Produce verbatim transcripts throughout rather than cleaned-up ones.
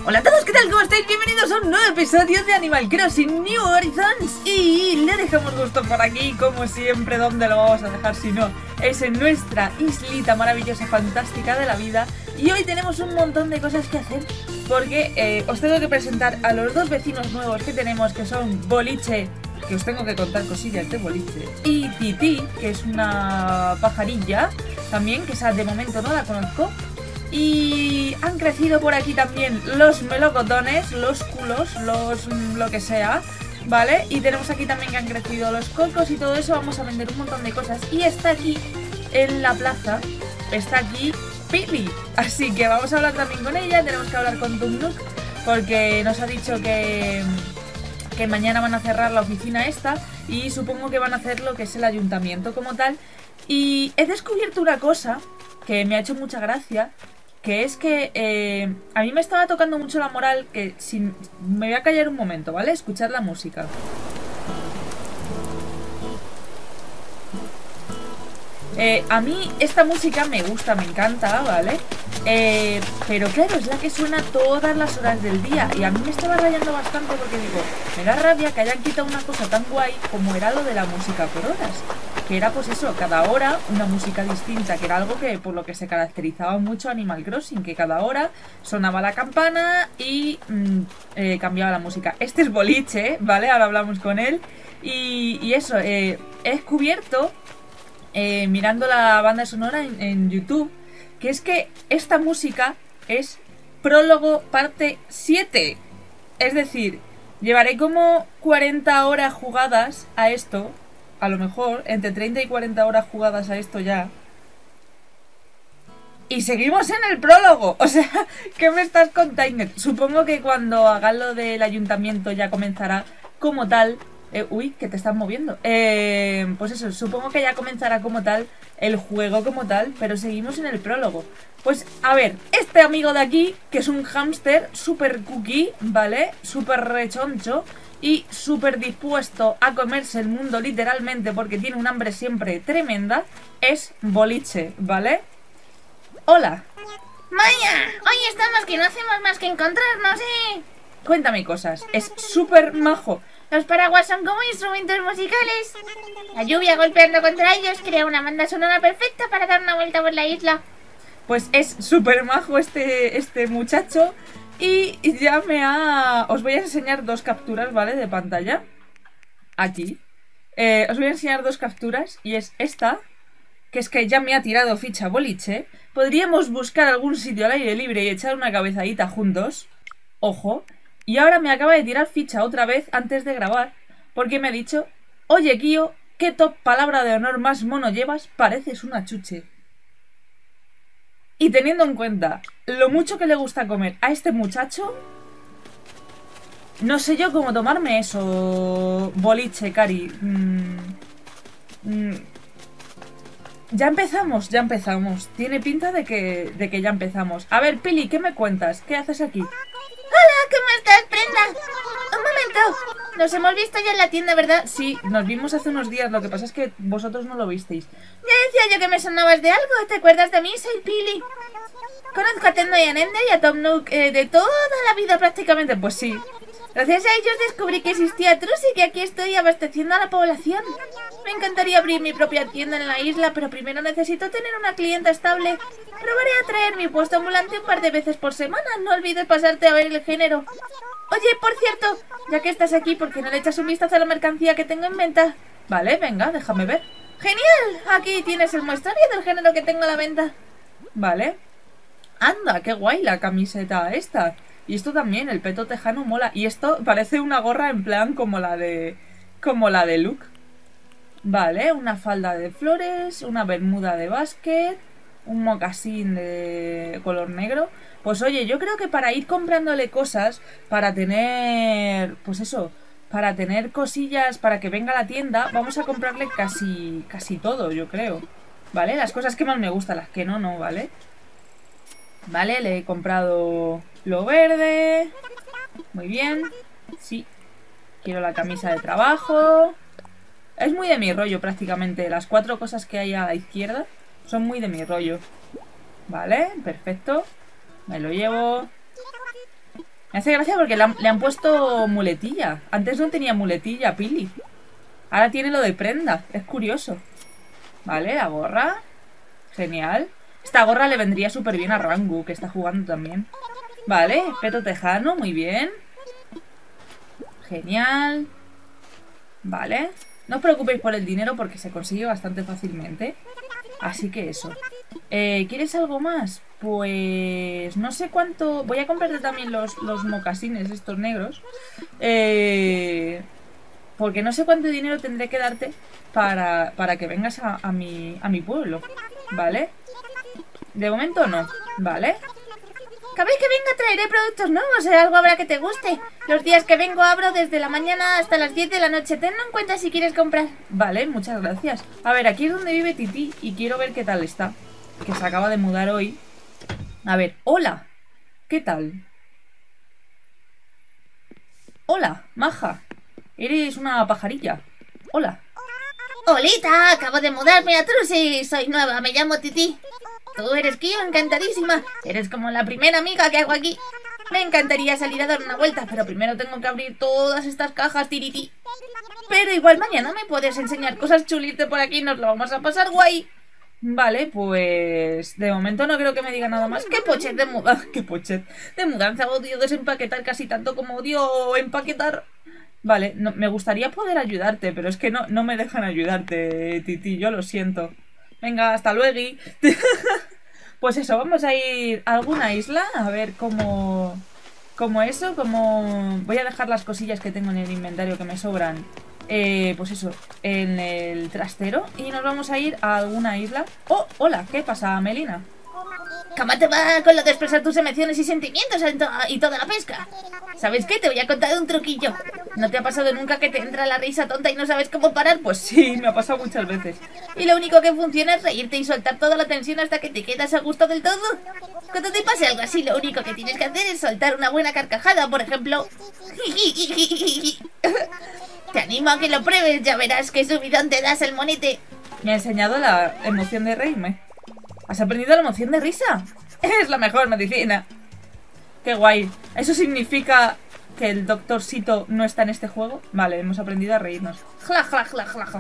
Hola a todos, ¿qué tal? ¿Cómo estáis? Bienvenidos a un nuevo episodio de Animal Crossing New Horizons. Y le dejamos gusto por aquí, como siempre. ¿Dónde lo vamos a dejar si no? Es en nuestra islita maravillosa, fantástica de la vida. Y hoy tenemos un montón de cosas que hacer, porque eh, os tengo que presentar a los dos vecinos nuevos que tenemos, que son Boliche, que os tengo que contar cosillas de Boliche, y Titi, que es una pajarilla también, que esa de momento no la conozco. Y han crecido por aquí también los melocotones, los culos, los lo que sea, ¿vale? Y tenemos aquí también que han crecido los cocos y todo eso. Vamos a vender un montón de cosas. Y está aquí, en la plaza, está aquí Pili. Así que vamos a hablar también con ella. Tenemos que hablar con Tum Nook, porque nos ha dicho que, que mañana van a cerrar la oficina esta. Y supongo que van a hacer lo que es el ayuntamiento como tal. Y he descubierto una cosa que me ha hecho mucha gracia, que es que eh, a mí me estaba tocando mucho la moral, que sin, me voy a callar un momento, ¿vale? Escuchad la música. Eh, a mí esta música me gusta, me encanta, ¿vale? Eh, pero claro, es la que suena todas las horas del día. Y a mí me estaba rayando bastante porque digo, me da rabia que hayan quitado una cosa tan guay como era lo de la música por horas. Que era pues eso, cada hora una música distinta, que era algo que por lo que se caracterizaba mucho Animal Crossing, que cada hora sonaba la campana y mmm, eh, cambiaba la música. Este es Boliche, ¿vale? Ahora hablamos con él. Y, y eso, eh, he descubierto, eh, mirando la banda sonora en, en YouTube, que es que esta música es prólogo parte siete. Es decir, llevaré como cuarenta horas jugadas a esto. A lo mejor, entre treinta y cuarenta horas jugadas a esto ya. Y seguimos en el prólogo. O sea, ¿qué me estás contando? Supongo que cuando hagan lo del ayuntamiento ya comenzará como tal. Eh, uy, que te estás moviendo. Eh, pues eso, supongo que ya comenzará como tal el juego como tal, pero seguimos en el prólogo. Pues a ver, este amigo de aquí, que es un hámster super cookie, ¿vale? Súper rechoncho y súper dispuesto a comerse el mundo literalmente, porque tiene un hambre siempre tremenda, es Boliche, ¿vale? Hola. Vaya, hoy estamos que no hacemos más que encontrarnos, ¿eh? Cuéntame cosas, es súper majo. Los paraguas son como instrumentos musicales. La lluvia golpeando contra ellos crea una banda sonora perfecta para dar una vuelta por la isla. Pues es súper majo este, este muchacho. Y ya me ha... Os voy a enseñar dos capturas, ¿vale? De pantalla. Aquí. Eh, os voy a enseñar dos capturas. Y es esta, que es que ya me ha tirado ficha Boliche. Podríamos buscar algún sitio al aire libre y echar una cabezadita juntos. Ojo. Y ahora me acaba de tirar ficha otra vez antes de grabar, porque me ha dicho: oye, Kio, ¿qué top palabra de honor más mono llevas? Pareces una chuche. Y teniendo en cuenta lo mucho que le gusta comer a este muchacho, no sé yo cómo tomarme eso, Boliche, Cari. Mm, mm, ya empezamos, ya empezamos. Tiene pinta de que, de que ya empezamos. A ver, Pili, ¿qué me cuentas? ¿Qué haces aquí? Hola, ¿cómo estás, Prenda? Un momento, nos hemos visto ya en la tienda, ¿verdad? Sí, nos vimos hace unos días, lo que pasa es que vosotros no lo visteis. Ya decía yo que me sonabas de algo, ¿te acuerdas de mí? Soy Pili. Conozco a Tendo y a Nende y a Tom Nook eh, de toda la vida prácticamente, Pues sí. Gracias a ellos descubrí que existía Trus y que aquí estoy abasteciendo a la población. Me encantaría abrir mi propia tienda en la isla, pero primero necesito tener una clienta estable. Probaré a traer mi puesto ambulante un par de veces por semana. No olvides pasarte a ver el género. Oye, por cierto, ya que estás aquí, ¿por qué no le echas un vistazo a la mercancía que tengo en venta? Vale, venga, déjame ver. ¡Genial! Aquí tienes el muestrario del género que tengo a la venta. Vale. Anda, qué guay la camiseta esta. Y esto también, el peto tejano mola. Y esto parece una gorra en plan como la de... Como la de Luke. Vale, una falda de flores, una bermuda de básquet, un mocasín de color negro. Pues oye, yo creo que para ir comprándole cosas, para tener... Pues eso, para tener cosillas, para que venga a la tienda, vamos a comprarle casi, casi todo, yo creo. Vale, las cosas que más me gustan, las que no, no, ¿vale? Vale, le he comprado lo verde. Muy bien. Sí. Quiero la camisa de trabajo. Es muy de mi rollo prácticamente. Las cuatro cosas que hay a la izquierda son muy de mi rollo. Vale, perfecto. Me lo llevo. Me hace gracia porque le han, le han puesto muletilla. Antes no tenía muletilla, Pili. Ahora tiene lo de prenda. Es curioso. Vale, la gorra. Genial. Esta gorra le vendría súper bien a Rangu, que está jugando también. Vale, peto tejano, muy bien. Genial. Vale. No os preocupéis por el dinero porque se consigue bastante fácilmente. Así que eso. Eh, ¿Quieres algo más? Pues no sé cuánto... Voy a comprarte también los, los mocasines estos negros. Eh, porque no sé cuánto dinero tendré que darte para, para que vengas a, a, mi, a mi pueblo. ¿Vale? De momento no. ¿Vale? Cada vez que venga traeré productos nuevos, ¿eh? Algo habrá que te guste. Los días que vengo abro desde la mañana hasta las diez de la noche. Tenlo en cuenta si quieres comprar. Vale, muchas gracias. A ver, aquí es donde vive Titi y quiero ver qué tal está. Que se acaba de mudar hoy. A ver, hola. ¿Qué tal? Hola, maja. Eres una pajarilla. Hola. Holita, acabo de mudarme a Trusi. Soy nueva, me llamo Titi. Tú eres Kio, encantadísima. Eres como la primera amiga que hago aquí. Me encantaría salir a dar una vuelta, pero primero tengo que abrir todas estas cajas, tiriti. Pero igual mañana me puedes enseñar cosas chulitas por aquí y nos lo vamos a pasar guay. Vale, pues de momento no creo que me diga nada más. ¡Qué pochet de mudanza! ¡Qué pochet de mudanza! Odio desempaquetar casi tanto como odio empaquetar. Vale, no, me gustaría poder ayudarte, pero es que no, no me dejan ayudarte, Titi, yo lo siento. Venga, hasta luego. Pues eso, vamos a ir a alguna isla a ver cómo... Como eso, como... Voy a dejar las cosillas que tengo en el inventario que me sobran. Eh, pues eso, en el trastero. Y nos vamos a ir a alguna isla. ¡Oh! Hola, ¿qué pasa, Melina? ¿Cómo te va con lo de expresar tus emociones y sentimientos y toda la pesca? ¿Sabes qué? Te voy a contar un truquillo. ¿No te ha pasado nunca que te entra la risa tonta y no sabes cómo parar? Pues sí, me ha pasado muchas veces. Y lo único que funciona es reírte y soltar toda la tensión hasta que te quedas a gusto del todo. Cuando te pase algo así, lo único que tienes que hacer es soltar una buena carcajada, por ejemplo. Te animo a que lo pruebes, ya verás qué subidón te das el monete. Me ha enseñado la emoción de reírme. ¿Has aprendido la emoción de risa? Es la mejor medicina. Qué guay. ¿Eso significa que el doctor Sito no está en este juego? Vale, hemos aprendido a reírnos. Jla, jla, jla, jla, jla.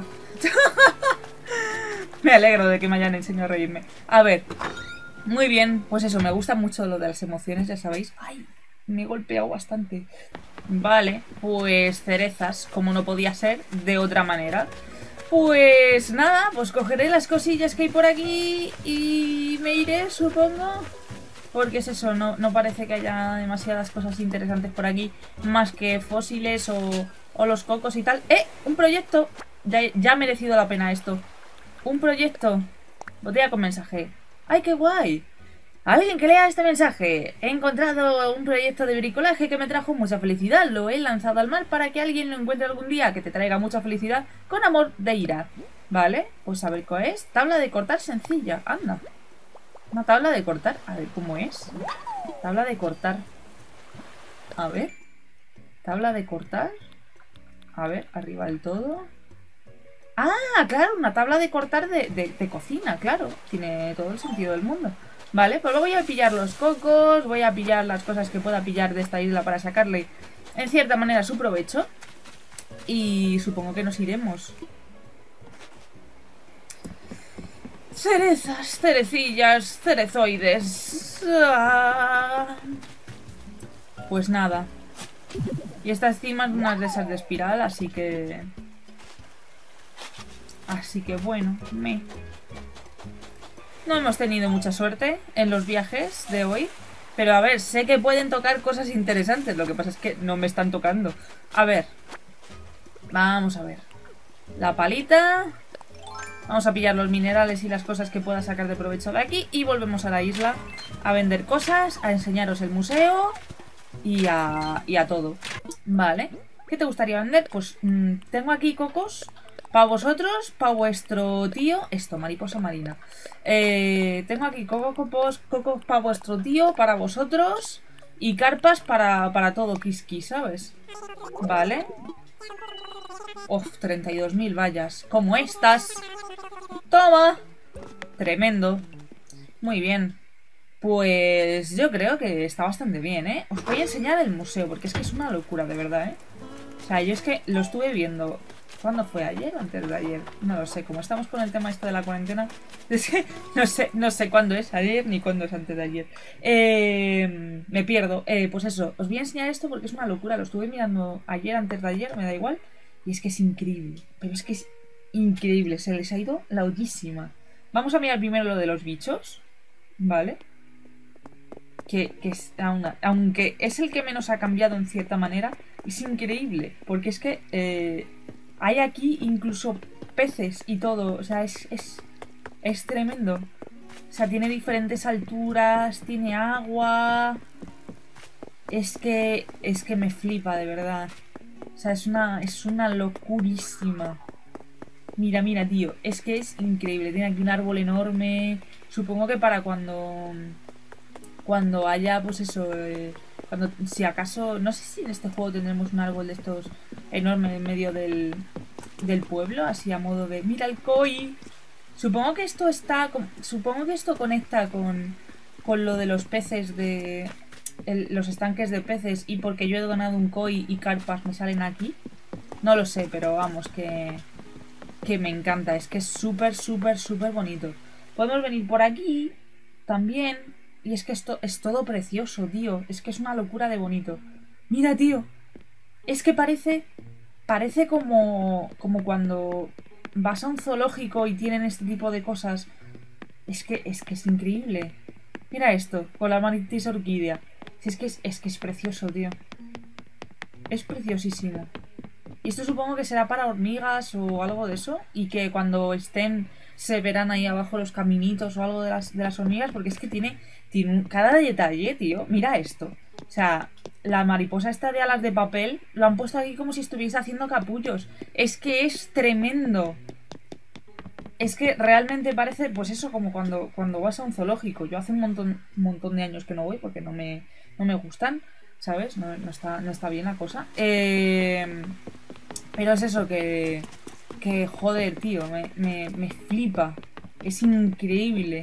Me alegro de que me hayan enseñado a reírme. A ver. Muy bien. Pues eso, me gusta mucho lo de las emociones, ya sabéis. Ay, me he golpeado bastante. Vale, pues cerezas, como no podía ser de otra manera. Pues nada, pues cogeré las cosillas que hay por aquí y me iré, supongo. Porque es eso, no, no parece que haya demasiadas cosas interesantes por aquí, más que fósiles o, o los cocos y tal. ¡Eh! Un proyecto. Ya, ya ha merecido la pena esto. Un proyecto. Botella con mensaje. ¡Ay, qué guay! Alguien que lea este mensaje. He encontrado un proyecto de bricolaje que me trajo mucha felicidad. Lo he lanzado al mar para que alguien lo encuentre algún día, que te traiga mucha felicidad. Con amor, de Ira. Vale, pues a ver cuál es. Tabla de cortar sencilla. Anda. Una tabla de cortar. A ver cómo es. Tabla de cortar. A ver. Tabla de cortar. A ver, arriba del todo. Ah, claro, una tabla de cortar de, de, de cocina, claro. Tiene todo el sentido del mundo. Vale, pues luego voy a pillar los cocos, voy a pillar las cosas que pueda pillar de esta isla para sacarle en cierta manera su provecho. Y supongo que nos iremos. Cerezas, cerecillas, cerezoides. Ah. Pues nada. Y esta encima es unas de esas de espiral, así que... Así que bueno, me... No hemos tenido mucha suerte en los viajes de hoy. Pero a ver, sé que pueden tocar cosas interesantes. Lo que pasa es que no me están tocando. A ver. Vamos a ver. La palita. Vamos a pillar los minerales y las cosas que pueda sacar de provecho de aquí. Y volvemos a la isla a vender cosas, a enseñaros el museo y a, y a todo. Vale. ¿Qué te gustaría vender? Pues mmm, tengo aquí cocos. Para vosotros, para vuestro tío... Esto, mariposa marina. Eh, tengo aquí cocos, cocos para vuestro tío, para vosotros. Y carpas para, para todo Kiski, ¿sabes? Vale. Uf, treinta y dos mil vallas. Como estas. Toma. Tremendo. Muy bien. Pues yo creo que está bastante bien, ¿eh? Os voy a enseñar el museo, porque es que es una locura, de verdad, ¿eh? O sea, yo es que lo estuve viendo... ¿Cuándo fue? ¿Ayer o antes de ayer? No lo sé. Como estamos con el tema esto de la cuarentena, es que no sé, no sé cuándo es ayer ni cuándo es antes de ayer. Eh, me pierdo. Eh, pues eso, os voy a enseñar esto porque es una locura. Lo estuve mirando ayer, antes de ayer, me da igual. Y es que es increíble. Pero es que es increíble. Se les ha ido la ollísima. Vamos a mirar primero lo de los bichos. ¿Vale? Que, que es, aunque es el que menos ha cambiado en cierta manera, es increíble. Porque es que... Eh, hay aquí incluso peces y todo. O sea, es, es, es tremendo. O sea, tiene diferentes alturas, tiene agua. Es que, es que me flipa, de verdad. O sea, es una, es una locurísima. Mira, mira, tío. Es que es increíble. Tiene aquí un árbol enorme. Supongo que para cuando... Cuando haya, pues eso... Eh, cuando, si acaso... No sé si en este juego tendremos un árbol de estos enorme en medio del, del pueblo. Así a modo de... ¡Mira el koi! Supongo que esto está... Supongo que esto conecta con... Con lo de los peces de... El, los estanques de peces. Y porque yo he donado un koi y carpas me salen aquí. No lo sé, pero vamos, que... Que me encanta. Es que es súper, súper, súper bonito. Podemos venir por aquí también... Y es que esto es todo precioso, tío. Es que es una locura de bonito. Mira, tío. Es que parece... Parece como... Como cuando vas a un zoológico y tienen este tipo de cosas. Es que es, que es increíble. Mira esto, con la Mantis orquídea. Si es que es, es que es precioso, tío. Es preciosísimo. Y esto supongo que será para hormigas o algo de eso. Y que cuando estén... Se verán ahí abajo los caminitos o algo de las, de las hormigas. Porque es que tiene... Tiene un, cada detalle, tío. Mira esto. O sea, la mariposa esta de alas de papel lo han puesto aquí como si estuviese haciendo capullos. Es que es tremendo. Es que realmente parece, pues eso, como cuando, cuando vas a un zoológico. Yo hace un montón, un montón de años que no voy porque no me, no me gustan, ¿sabes? No, no, está, no está bien la cosa. Eh, pero es eso que... Que joder, tío, me, me, me flipa. Es increíble.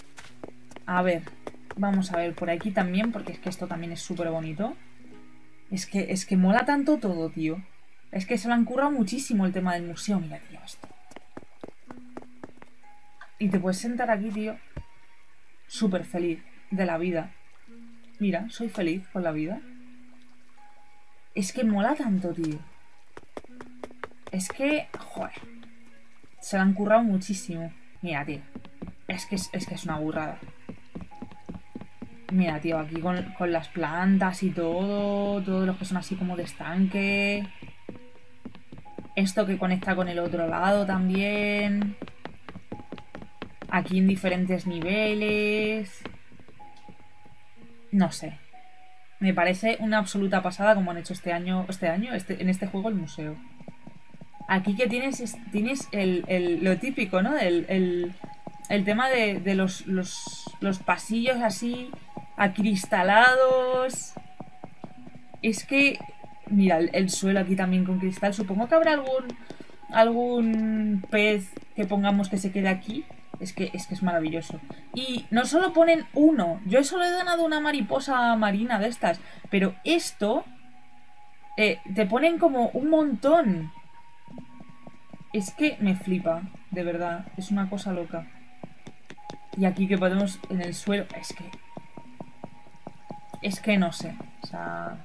A ver... Vamos a ver por aquí también, porque es que esto también es súper bonito. Es que, es que mola tanto todo, tío. Es que se lo han currado muchísimo el tema del museo. Mira, tío, esto. Y te puedes sentar aquí, tío. Súper feliz de la vida. Mira, soy feliz con la vida. Es que mola tanto, tío. Es que, joder. Se lo han currado muchísimo. Mira, tío. Es que es, es que es una burrada. Mira, tío, aquí con, con las plantas y todo. Todos los que son así como de estanque. Esto que conecta con el otro lado también. Aquí en diferentes niveles. No sé. Me parece una absoluta pasada como han hecho este año, este año, este, en este juego el museo. Aquí que tienes, es, tienes el, el, lo típico, ¿no? El, el, el tema de, de los, los, los pasillos así... acristalados. Es que... Mira, el, el suelo aquí también con cristal. Supongo que habrá algún... Algún pez que pongamos que se quede aquí. Es que es que es maravilloso. Y no solo ponen uno. Yo solo he donado una mariposa marina de estas. Pero esto... Eh, te ponen como un montón. Es que me flipa. De verdad. Es una cosa loca. Y aquí que podemos... En el suelo... Es que... Es que no sé, o sea...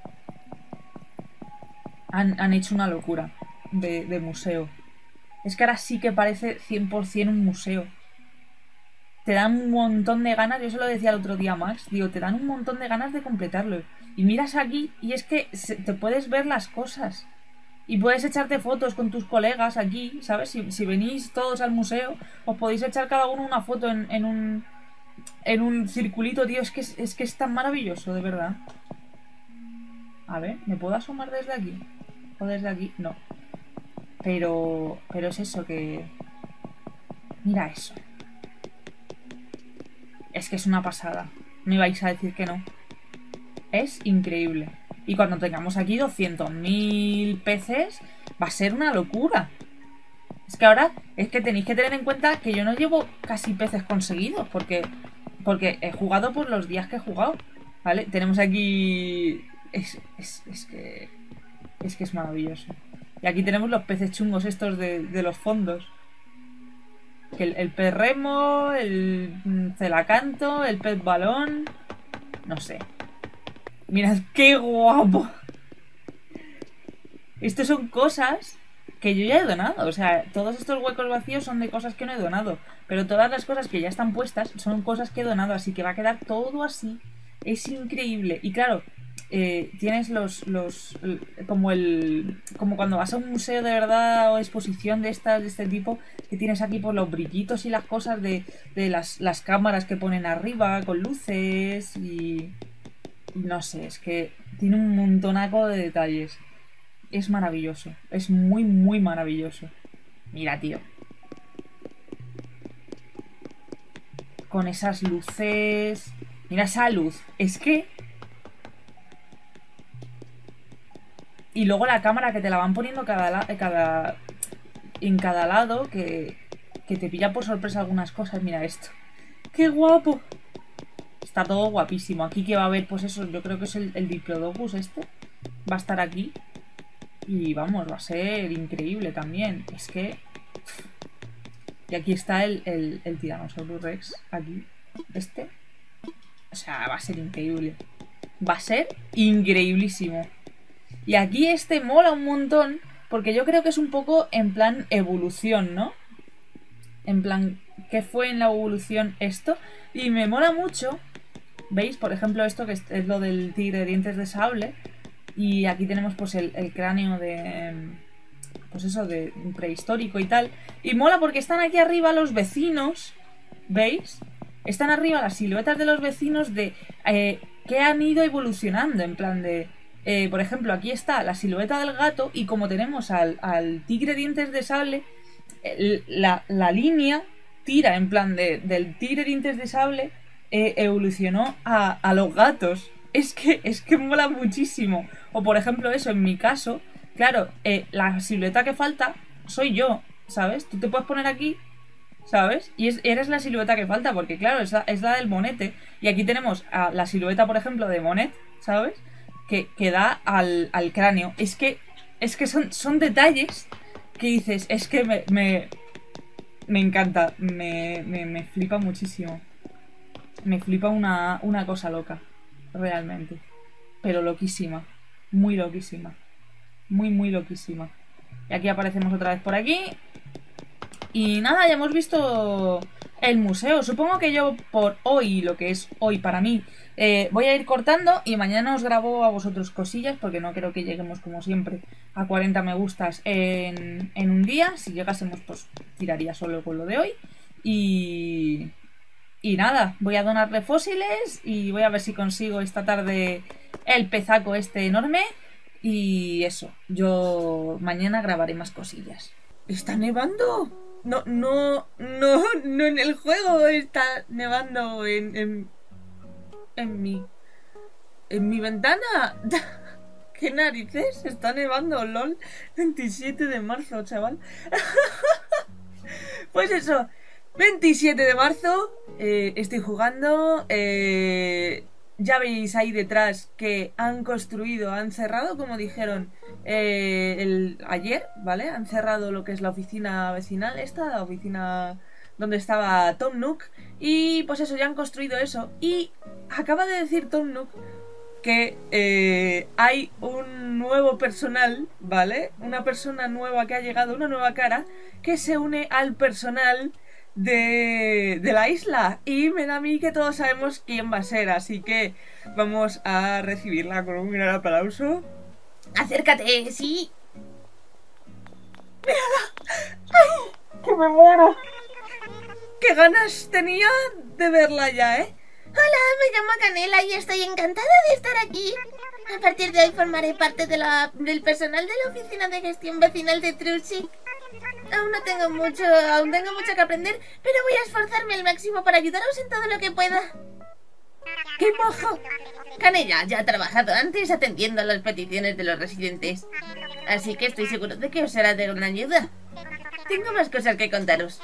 Han, han hecho una locura de, de museo. Es que ahora sí que parece cien por cien un museo. Te dan un montón de ganas, yo se lo decía el otro día a Max, digo, te dan un montón de ganas de completarlo. Y miras aquí y es que se, te puedes ver las cosas. Y puedes echarte fotos con tus colegas aquí, ¿sabes? Si, si venís todos al museo, os podéis echar cada uno una foto en, en un... En un circulito, tío, es que es, es que es tan maravilloso, de verdad. A ver, ¿me puedo asomar desde aquí? ¿O desde aquí? No. Pero... Pero es eso que... Mira eso. Es que es una pasada. Me vais a decir que no. Es increíble. Y cuando tengamos aquí doscientos mil peces, va a ser una locura. Es que ahora es que tenéis que tener en cuenta que yo no llevo casi peces conseguidos, porque porque he jugado por los días que he jugado, ¿vale? Tenemos aquí... Es, es, es que... Es que es maravilloso. Y aquí tenemos los peces chungos estos de, de los fondos. El, el pez remo, el celacanto, el pez balón... No sé. Mirad qué guapo. Estas son cosas que yo ya he donado. O sea, todos estos huecos vacíos son de cosas que no he donado. Pero todas las cosas que ya están puestas son cosas que he donado. Así que va a quedar todo así. Es increíble. Y claro, eh, tienes los... los como el... Como cuando vas a un museo de verdad o exposición de estas, de este tipo, que tienes aquí por los brillitos y las cosas de, de las, las cámaras que ponen arriba con luces y... No sé, es que tiene un montonaco de detalles. Es maravilloso. Es muy, muy maravilloso. Mira, tío. Con esas luces... Mira esa luz. Es que... Y luego la cámara que te la van poniendo cada, cada... en cada lado, que... que te pilla por sorpresa algunas cosas. Mira esto. ¡Qué guapo! Está todo guapísimo. Aquí que va a haber, pues eso, yo creo que es el, el Diplodocus este. Va a estar aquí. Y vamos, va a ser increíble también. Es que... Y aquí está el, el, el Tyrannosaurus Rex. Aquí. Este. O sea, va a ser increíble. Va a ser increíblísimo. Y aquí este mola un montón. Porque yo creo que es un poco en plan evolución, ¿no? En plan, ¿qué fue en la evolución esto? Y me mola mucho. ¿Veis? Por ejemplo, esto que es, es lo del tigre de dientes de sable. Y aquí tenemos pues el, el cráneo de... Pues eso, de prehistórico y tal. Y mola porque están aquí arriba los vecinos. ¿Veis? Están arriba las siluetas de los vecinos de... Eh, que han ido evolucionando. En plan de... Eh, por ejemplo, aquí está la silueta del gato. Y como tenemos al, al tigre de dientes de sable... El, la, la línea tira en plan de... Del tigre de dientes de sable... Eh, evolucionó a, a los gatos. Es que, es que mola muchísimo. O por ejemplo eso, en mi caso, claro, eh, la silueta que falta soy yo, ¿sabes? Tú te puedes poner aquí, ¿sabes? Y es, eres la silueta que falta, porque claro, es la, es la del monete. Y aquí tenemos a la silueta, por ejemplo, de Monet, ¿sabes? Que, que da al, al cráneo. Es que, es que son, son detalles que dices, es que me, me, me encanta, me, me, me flipa muchísimo. Me flipa una, una cosa loca, realmente. Pero loquísima. Muy loquísima. Muy, muy loquísima. Y aquí aparecemos otra vez por aquí. Y nada, ya hemos visto el museo. Supongo que yo por hoy, lo que es hoy para mí, eh, voy a ir cortando y mañana os grabo a vosotros cosillas, porque no creo que lleguemos como siempre a cuarenta me gustas en, en un día. Si llegásemos, pues tiraría solo con lo de hoy. Y... Y nada, voy a donarle fósiles y voy a ver si consigo esta tarde el pezaco este enorme. Y eso, yo mañana grabaré más cosillas. ¿Está nevando? No, no, no, no en el juego, está nevando en, en, en mi, en mi ventana. ¿Qué narices? Está nevando, lol. veintisiete de marzo, chaval. Pues eso. veintisiete de marzo, eh, estoy jugando, eh, ya veis ahí detrás que han construido, han cerrado, como dijeron eh, el, ayer, ¿vale? Han cerrado lo que es la oficina vecinal, esta, la oficina donde estaba Tom Nook, y pues eso, ya han construido eso, y acaba de decir Tom Nook que eh, hay un nuevo personal, ¿vale? Una persona nueva que ha llegado, una nueva cara, que se une al personal De, de la isla, y me da a mí que todos sabemos quién va a ser, así que vamos a recibirla con un gran aplauso. Acércate, sí. ¡Mírala! ¡Ay! ¡Que me muero! ¡Qué ganas tenía de verla ya, eh! Hola, me llamo Canela y estoy encantada de estar aquí. A partir de hoy formaré parte de la, del personal de la oficina de gestión vecinal de Trucy. Aún no tengo mucho, aún tengo mucho que aprender, pero voy a esforzarme al máximo para ayudaros en todo lo que pueda. ¡Qué mojo! Canela ya ha trabajado antes atendiendo a las peticiones de los residentes, así que estoy seguro de que os será de gran ayuda. Tengo más cosas que contaros.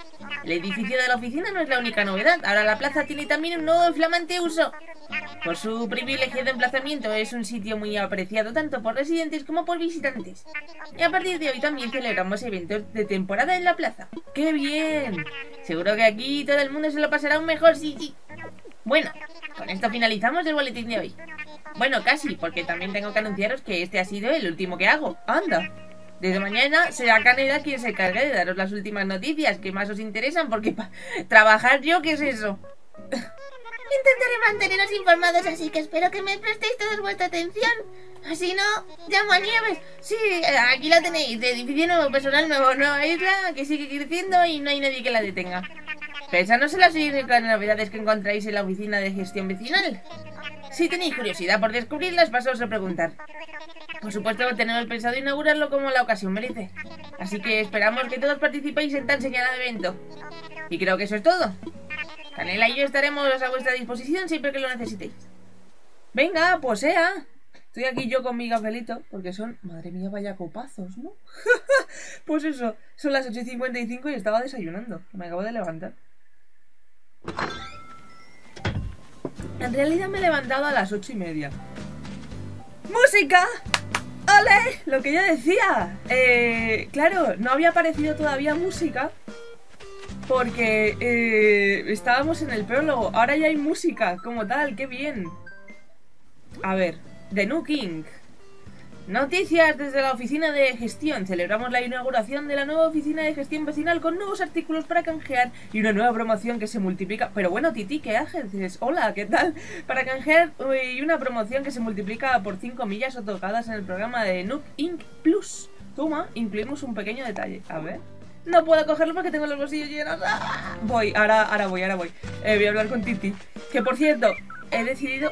El edificio de la oficina no es la única novedad. Ahora la plaza tiene también un nuevo y flamante uso. Por su privilegiado emplazamiento es un sitio muy apreciado tanto por residentes como por visitantes. Y a partir de hoy también celebramos eventos de temporada en la plaza. ¡Qué bien! Seguro que aquí todo el mundo se lo pasará un mejor sitio. Bueno, con esto finalizamos el boletín de hoy. Bueno, casi, porque también tengo que anunciaros que este ha sido el último que hago. ¡Anda! Desde mañana será Canela quien se encargue de daros las últimas noticias que más os interesan, porque pa trabajar yo, ¿qué es eso? Intentaré manteneros informados, así que espero que me prestéis toda vuestra atención. Así no, llamo a Nieves. Sí, aquí la tenéis, de edificio nuevo, personal nuevo, nueva isla, que sigue creciendo y no hay nadie que la detenga. Pensanos en las únicas novedades que encontráis en la oficina de gestión vecinal. Si tenéis curiosidad por descubrirlas, pasaos a preguntar. Por supuesto, tenemos pensado inaugurarlo como la ocasión merece. Así que esperamos que todos participéis en tan señalado evento. Y creo que eso es todo. Canela y yo estaremos a vuestra disposición siempre que lo necesitéis. Venga, pues sea. Estoy aquí yo con mi gafelito, porque son... Madre mía, vaya copazos, ¿no? Pues eso, son las ocho y cincuenta y cinco y estaba desayunando. Me acabo de levantar. En realidad me he levantado a las ocho y media. ¡Música! ¡Ole! Lo que yo decía. Eh, claro, no había aparecido todavía música porque eh, estábamos en el prólogo. Ahora ya hay música como tal, qué bien. A ver, The New King. Noticias desde la oficina de gestión. Celebramos la inauguración de la nueva oficina de gestión vecinal con nuevos artículos para canjear y una nueva promoción que se multiplica. Pero bueno, Titi, ¿qué haces? Hola, ¿qué tal? Para canjear y una promoción que se multiplica por cinco millas otorgadas en el programa de Nook Inc Plus. Toma, incluimos un pequeño detalle. A ver. No puedo cogerlo porque tengo los bolsillos llenos. ¡Ah! Voy, ahora, ahora voy, ahora voy. Eh, voy a hablar con Titi. Que por cierto, he decidido...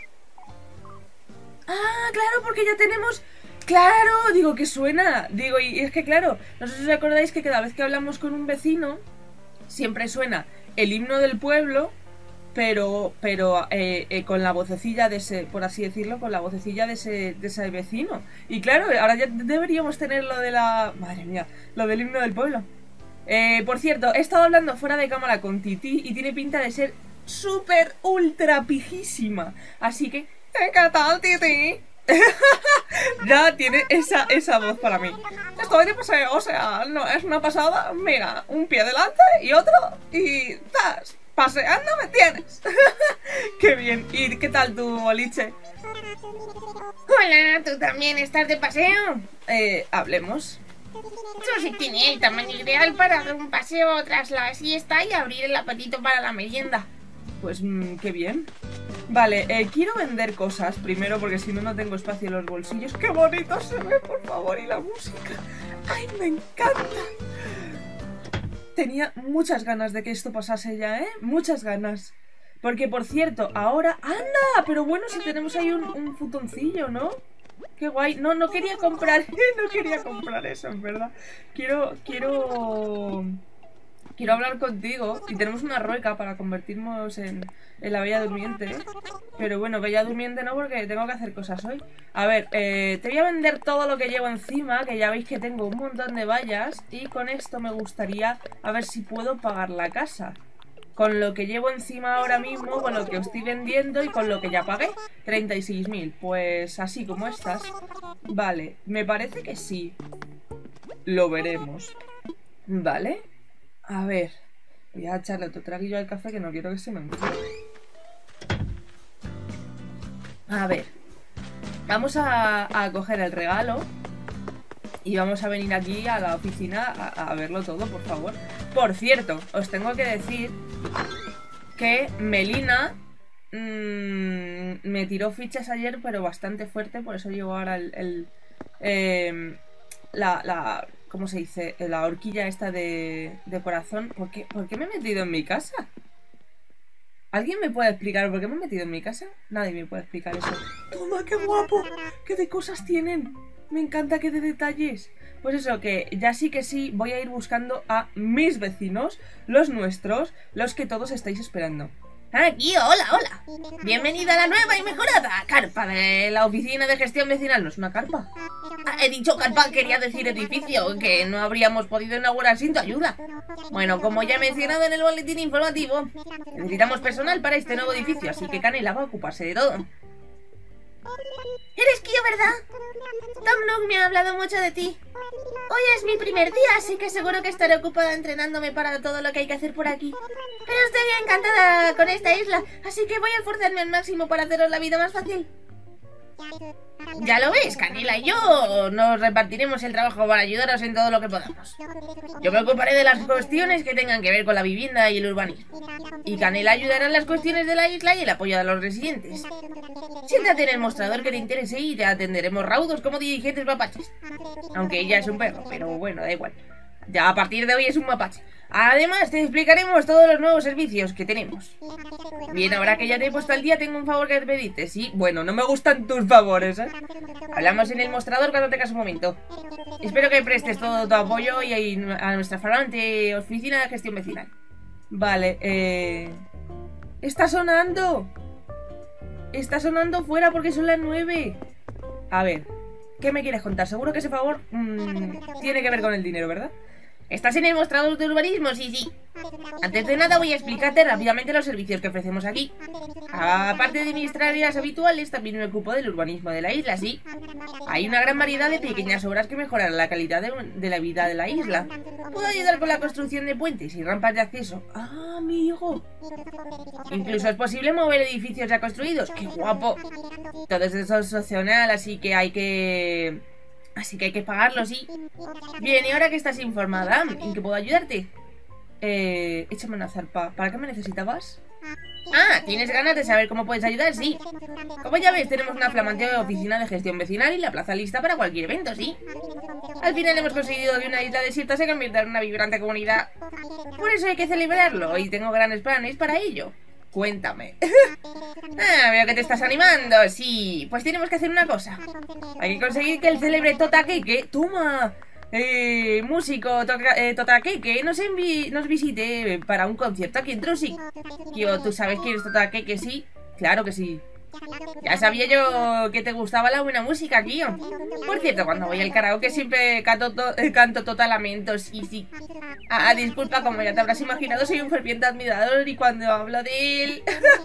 Ah, claro, porque ya tenemos... Claro, digo que suena. Digo, y es que claro, no sé si os acordáis que cada vez que hablamos con un vecino siempre suena el himno del pueblo, pero pero eh, eh, con la vocecilla de ese, por así decirlo, con la vocecilla de ese, de ese vecino. Y claro, ahora ya deberíamos tener lo de la... Madre mía, lo del himno del pueblo. Eh, por cierto, he estado hablando fuera de cámara con Titi y tiene pinta de ser súper ultra pijísima. Así que... ¿Qué tal, Titi? Ya tiene esa, esa voz para mí. Estoy de paseo, o sea, no es una pasada. Mira, un pie delante y otro y ¡tas! Paseando me tienes. Qué bien. ¿Y qué tal tu boliche? Hola, ¿tú también estás de paseo? Eh, hablemos. Eso sí tiene el tamaño ideal para dar un paseo tras la siesta y abrir el apetito para la merienda. Pues mmm, qué bien. Vale, eh, quiero vender cosas primero porque si no, no tengo espacio en los bolsillos. ¡Qué bonito se ve, por favor! Y la música. ¡Ay, me encanta! Tenía muchas ganas de que esto pasase ya, ¿eh? Muchas ganas. Porque, por cierto, ahora... ¡Anda! Pero bueno, si tenemos ahí un, un futoncillo, ¿no? ¡Qué guay! No, no quería comprar... no quería comprar eso, en verdad. Quiero... Quiero... Quiero hablar contigo y tenemos una rueca para convertirnos en, en la Bella Durmiente, ¿eh? Pero bueno, Bella Durmiente no, porque tengo que hacer cosas hoy. A ver, eh, te voy a vender todo lo que llevo encima, que ya veis que tengo un montón de vallas. Y con esto me gustaría a ver si puedo pagar la casa. Con lo que llevo encima ahora mismo, con lo que os estoy vendiendo y con lo que ya pagué, treinta y seis mil. Pues así como estas. Vale, me parece que sí. Lo veremos. Vale. A ver, voy a echarle otro traguillo al café que no quiero que se me enfríe. A ver, vamos a, a coger el regalo y vamos a venir aquí a la oficina a, a verlo todo, por favor. Por cierto, os tengo que decir que Melina mmm, me tiró fichas ayer, pero bastante fuerte, por eso llevo ahora el... el eh, la... la ¿Cómo se dice? La horquilla esta de, de corazón. ¿Por qué, ¿Por qué me he metido en mi casa? ¿Alguien me puede explicar por qué me he metido en mi casa? Nadie me puede explicar eso. ¡Toma, qué guapo! ¡Qué de cosas tienen! Me encanta que de detalles. Pues eso, que ya sí que sí voy a ir buscando a mis vecinos, los nuestros, los que todos estáis esperando. Aquí, hola, hola. Bienvenida a la nueva y mejorada carpa de la oficina de gestión vecinal. ¿No es una carpa? Ah, he dicho carpa, quería decir edificio, que no habríamos podido inaugurar sin tu ayuda. Bueno, como ya he mencionado en el boletín informativo, necesitamos personal para este nuevo edificio, así que Canela va a ocuparse de todo. Eres Kyo, ¿verdad? Tom Nook me ha hablado mucho de ti. Hoy es mi primer día, así que seguro que estaré ocupada entrenándome para todo lo que hay que hacer por aquí. Pero estoy encantada con esta isla, así que voy a esforzarme al máximo para haceros la vida más fácil. Ya lo ves, Canela y yo nos repartiremos el trabajo para ayudaros en todo lo que podamos. Yo me ocuparé de las cuestiones que tengan que ver con la vivienda y el urbanismo. Y Canela ayudará en las cuestiones de la isla y el apoyo a los residentes. Siéntate en el mostrador que te interese y te atenderemos raudos como dirigentes mapaches. Aunque ella es un perro, pero bueno, da igual. Ya a partir de hoy es un mapache. Además, te explicaremos todos los nuevos servicios que tenemos. Bien, ahora que ya te he puesto al día, tengo un favor que pedirte, ¿sí? Bueno, no me gustan tus favores, ¿eh? Hablamos en el mostrador cuando tengas un momento. Espero que prestes todo tu apoyo y a nuestra flamante oficina de gestión vecinal. Vale, eh... ¡está sonando! ¡Está sonando fuera porque son las nueve! A ver, ¿qué me quieres contar? Seguro que ese favor mmm, tiene que ver con el dinero, ¿verdad? ¿Estás en el mostrador de urbanismo? Sí, sí. Antes de nada voy a explicarte rápidamente los servicios que ofrecemos aquí. Aparte de mis tareas habituales, también me ocupo del urbanismo de la isla, sí. Hay una gran variedad de pequeñas obras que mejoran la calidad de, de la vida de la isla. Puedo ayudar con la construcción de puentes y rampas de acceso. ¡Ah, amigo! Incluso es posible mover edificios ya construidos. ¡Qué guapo! Todo eso es opcional, así que hay que... Así que hay que pagarlo, sí. Bien, y ahora que estás informada, ¿en qué puedo ayudarte? Eh, échame una zarpa. ¿Para qué me necesitabas? Ah, ¿tienes ganas de saber cómo puedes ayudar? Sí. Como ya ves, tenemos una flamante oficina de gestión vecinal y la plaza lista para cualquier evento, sí. Al final hemos conseguido que una isla desierta se convierta en una vibrante comunidad. Por eso hay que celebrarlo y tengo grandes planes para ello. Cuéntame. Ah, veo que te estás animando. Sí, pues tenemos que hacer una cosa. Hay que conseguir que el célebre Totakeke, toma, eh, músico toca, eh, Totakeke, nos, nos visite para un concierto aquí en Trusik. Kyo, ¿tú sabes quién es Totakeke? Sí, claro que sí. Ya sabía yo que te gustaba la buena música, Kyo. Por cierto, cuando voy al karaoke siempre canto, to eh, canto Totalamentos, sí, sí. Ah, disculpa, como ya te habrás imaginado, soy un ferviente admirador y cuando hablo de él...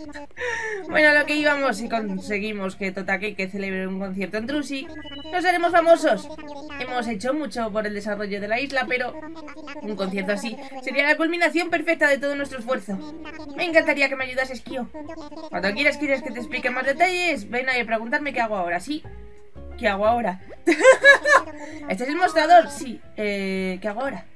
Bueno, lo que íbamos, si conseguimos que Totakeke celebre un concierto en Trusik, nos haremos famosos. Hemos hecho mucho por el desarrollo de la isla, pero un concierto así sería la culminación perfecta de todo nuestro esfuerzo. Me encantaría que me ayudases, Kyo. Cuando quieras, quieres que te explique más detalles, ven ahí a preguntarme qué hago ahora, ¿sí? ¿Qué hago ahora? ¿Este es el mostrador? Sí. Eh, ¿qué hago ahora?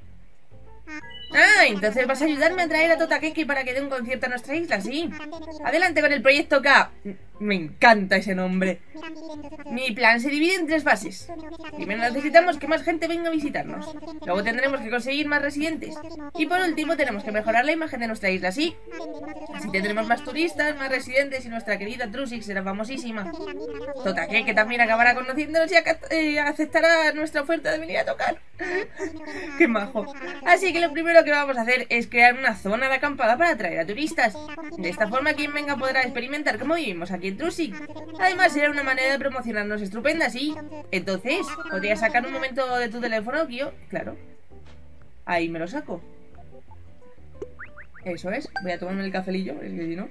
Ah, entonces vas a ayudarme a traer a Totakeke para que dé un concierto a nuestra isla, ¿sí? Adelante con el proyecto K. Me encanta ese nombre. Mi plan se divide en tres fases. Primero necesitamos que más gente venga a visitarnos. Luego tendremos que conseguir más residentes. Y por último tenemos que mejorar la imagen de nuestra isla, ¿sí? Así tendremos más turistas, más residentes y nuestra querida Trusik será famosísima. Totakeke también acabará conociéndonos y eh, aceptará nuestra oferta de venir a tocar. ¡Qué majo! Así que lo primero que vamos a hacer es crear una zona de acampada para atraer a turistas. De esta forma quien venga podrá experimentar cómo vivimos aquí en Trusik. Además será una manera de promocionarnos estupenda, ¿sí? Entonces, ¿podrías sacar un momento de tu teléfono, Kyo? Claro. Ahí me lo saco. Eso es. Voy a tomarme el cafelillo, es que si no...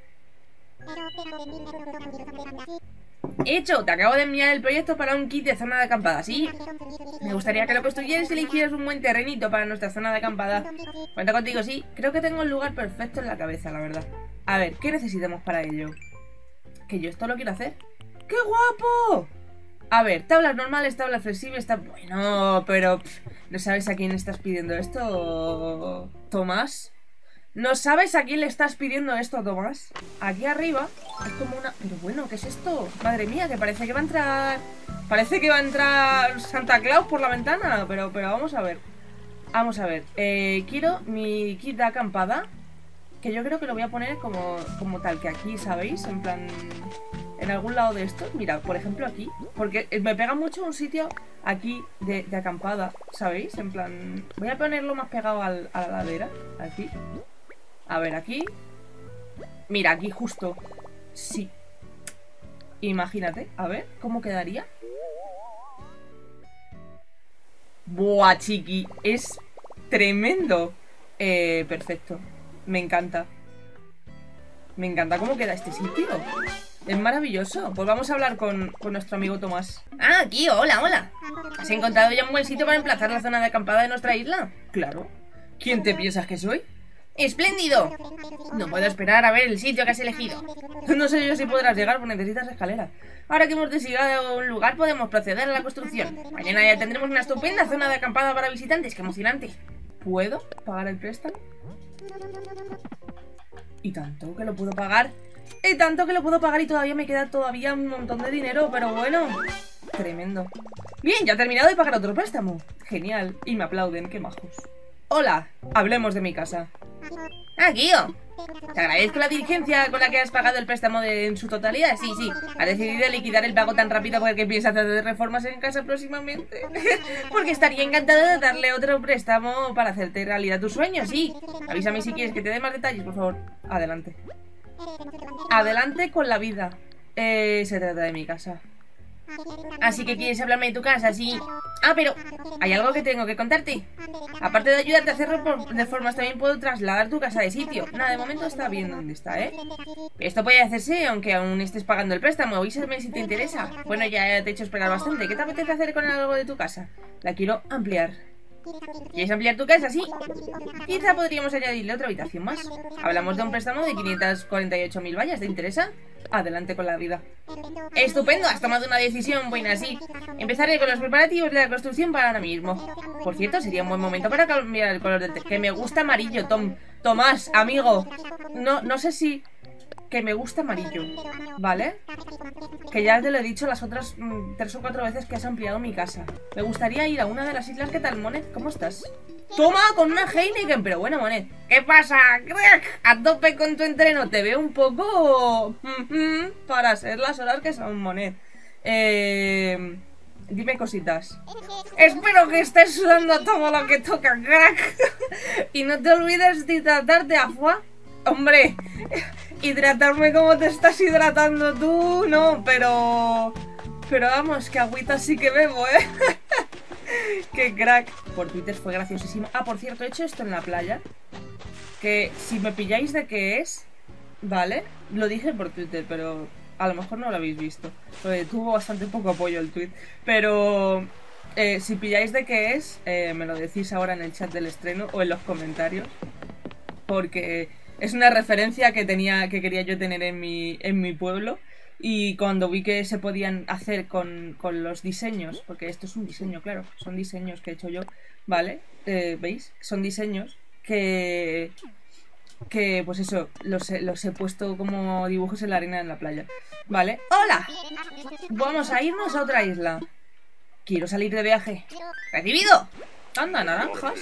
Hecho, te acabo de enviar el proyecto para un kit de zona de acampada, ¿sí? Me gustaría que lo construyeras y eligieras un buen terrenito para nuestra zona de acampada. Cuenta contigo, sí. Creo que tengo el lugar perfecto en la cabeza, la verdad. A ver, ¿qué necesitamos para ello? Que yo esto lo quiero hacer. ¡Qué guapo! A ver, tablas normales, tablas flexibles, tab... Bueno, pero... Pff, ¿no sabes a quién estás pidiendo esto, Tomás? ¿No sabes a quién le estás pidiendo esto, Tomás? Aquí arriba es como una... Pero bueno, ¿qué es esto? Madre mía, que parece que va a entrar... Parece que va a entrar Santa Claus por la ventana. Pero, pero vamos a ver. Vamos a ver. Eh, quiero mi kit de acampada. Que yo creo que lo voy a poner como, como tal que aquí, ¿sabéis? En plan... En algún lado de esto. Mira, por ejemplo aquí. Porque me pega mucho un sitio aquí de, de acampada, ¿sabéis? En plan... Voy a ponerlo más pegado al, a la ladera. Aquí. A ver, aquí. Mira, aquí justo. Sí. Imagínate, a ver, ¿cómo quedaría? Buah, chiqui, es tremendo. Eh, perfecto. Me encanta. Me encanta cómo queda este sitio. Es maravilloso. Pues vamos a hablar con, con nuestro amigo Tomás. Ah, aquí, hola, hola. ¿Has encontrado ya un buen sitio para emplazar la zona de acampada de nuestra isla? Claro. ¿Quién te piensas que soy? ¡Espléndido! No puedo esperar a ver el sitio que has elegido. No sé yo si podrás llegar, porque necesitas escalera. Ahora que hemos decidido un lugar, podemos proceder a la construcción. Mañana ya tendremos una estupenda zona de acampada para visitantes. ¡Qué emocionante! ¿Puedo pagar el préstamo? Y tanto que lo puedo pagar. Y tanto que lo puedo pagar y todavía me queda todavía un montón de dinero, pero bueno. Tremendo. Bien, ya he terminado de pagar otro préstamo. Genial. Y me aplauden, qué majos. Hola, hablemos de mi casa. Ah, Guío. Te agradezco la diligencia con la que has pagado el préstamo de, en su totalidad. Sí, sí. Has decidido liquidar el pago tan rápido porque piensas hacer reformas en casa próximamente. Porque estaría encantado de darle otro préstamo para hacerte realidad tus sueños, sí. Avísame si quieres que te dé más detalles, por favor. Adelante. Adelante con la vida. Eh, se trata de mi casa. Así que quieres hablarme de tu casa, sí. Ah, pero hay algo que tengo que contarte. Aparte de ayudarte a hacer reformas, también puedo trasladar tu casa de sitio. Nada, de momento está bien donde está, ¿eh? Esto puede hacerse aunque aún estés pagando el préstamo. Avísame si te interesa. Bueno, ya te he hecho esperar bastante. ¿Qué te apetece hacer con algo de tu casa? La quiero ampliar. ¿Quieres ampliar tu casa? Sí. Quizá podríamos añadirle otra habitación más. Hablamos de un préstamo de quinientas cuarenta y ocho mil vallas. ¿Te interesa? Adelante con la vida. Estupendo, has tomado una decisión buena, sí. Empezaré con los preparativos de la construcción para ahora mismo. Por cierto, sería un buen momento para cambiar el color del techo. Que me gusta amarillo, Tom. Tomás, amigo. No, no sé si... Que me gusta amarillo, ¿vale? Que ya te lo he dicho las otras mmm, tres o cuatro veces que has ampliado mi casa. Me gustaría ir a una de las islas. ¿Qué tal, Monet? ¿Cómo estás? Toma, con una Heineken. Pero bueno, Monet, ¿qué pasa, crack? A tope con tu entreno. Te veo un poco... para ser las horas que son, Monet. Eh... Dime cositas. Espero que estés sudando todo lo que toca, crack. Y no te olvides de hidratarte, Afua. Hombre, hidratarme como te estás hidratando tú, no, pero... Pero vamos, que agüita sí que bebo, ¿eh? ¡Qué crack! Por Twitter fue graciosísimo. Ah, por cierto, he hecho esto en la playa. Que si me pilláis de qué es, ¿vale? Lo dije por Twitter, pero a lo mejor no lo habéis visto. Porque tuvo bastante poco apoyo el tweet. Pero... Eh, si pilláis de qué es, eh, me lo decís ahora en el chat del estreno o en los comentarios. Porque... es una referencia que tenía, que quería yo tener en mi, en mi pueblo. Y cuando vi que se podían hacer con, con los diseños, porque esto es un diseño, claro, son diseños que he hecho yo, ¿vale? Eh, ¿Veis? Son diseños que, que pues eso, los he, los he puesto como dibujos en la arena en la playa, ¿vale? ¡Hola! Vamos a irnos a otra isla. Quiero salir de viaje. ¡Recibido! Anda, naranjas.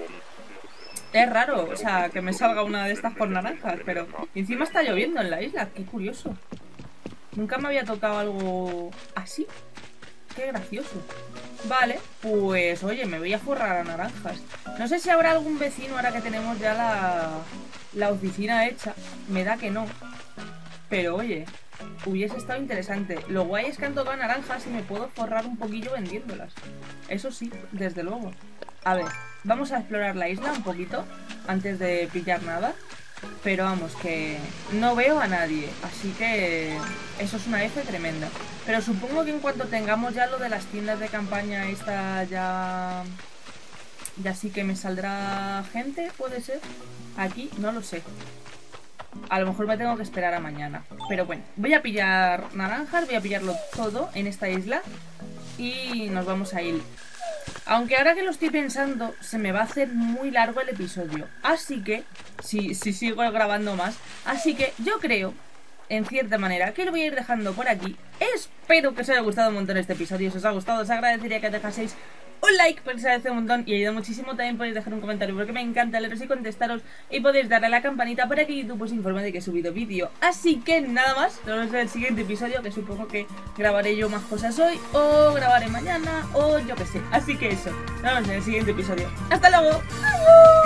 Es raro, o sea, que me salga una de estas por naranjas, pero encima está lloviendo en la isla, qué curioso. Nunca me había tocado algo así. Qué gracioso. Vale, pues oye, me voy a forrar a naranjas. No sé si habrá algún vecino ahora que tenemos ya la, la oficina hecha. Me da que no. Pero oye, hubiese estado interesante. Lo guay es que han tocado naranjas y me puedo forrar un poquillo vendiéndolas. Eso sí, desde luego. A ver, vamos a explorar la isla un poquito antes de pillar nada. Pero vamos, que no veo a nadie, así que eso es una F tremenda. Pero supongo que en cuanto tengamos ya lo de las tiendas de campaña, esta ya... ya sí que me saldrá gente, puede ser. Aquí, no lo sé. A lo mejor me tengo que esperar a mañana. Pero bueno, voy a pillar naranjas, voy a pillarlo todo en esta isla y nos vamos a ir. Aunque ahora que lo estoy pensando, se me va a hacer muy largo el episodio. Así que, si, si sigo grabando más, así que yo creo, en cierta manera, que lo voy a ir dejando por aquí. Espero que os haya gustado un montón este episodio. Si os ha gustado, os agradecería que dejaseis un like, porque se agradece un montón y ayuda muchísimo. También podéis dejar un comentario porque me encanta leeros y contestaros. Y podéis darle a la campanita para que YouTube os informe de que he subido vídeo. Así que nada más, nos vemos en el siguiente episodio, que supongo que grabaré yo más cosas hoy, o grabaré mañana, o yo qué sé. Así que eso, nos vemos en el siguiente episodio. ¡Hasta luego! ¡Adiós!